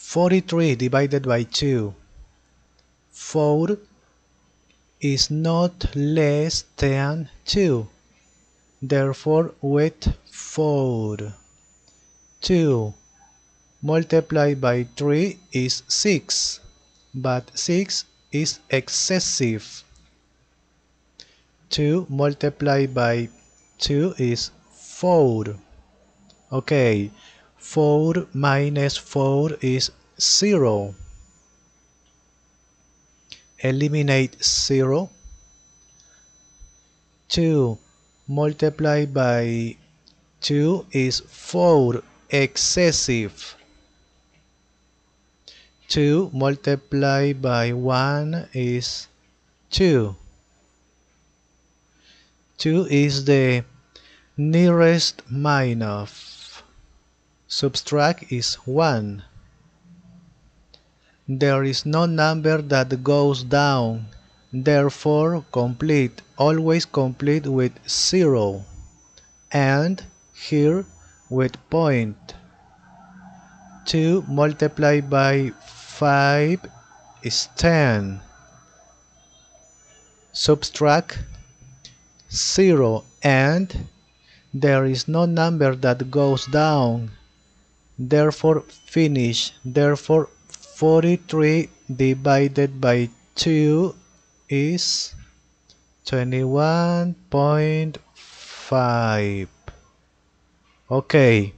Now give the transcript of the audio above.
43 divided by 2. 4 is not less than 2. Therefore, with 4. 2 multiplied by 3 is 6, but 6 is excessive. 2 multiplied by 2 is 4. Okay, 4 minus 4 is 0. Eliminate 0. 2 multiplied by 2 is 4, excessive. 2 multiplied by 1 is 2. 2 is the nearest minus. Subtract is 1. There is no number that goes down. Therefore, complete. Always complete with 0. And here with point. 2 multiplied by 5 is 10. Subtract 0, and there is no number that goes down. Therefore, finish. Therefore, 43 divided by 2 is 21.5. Okay.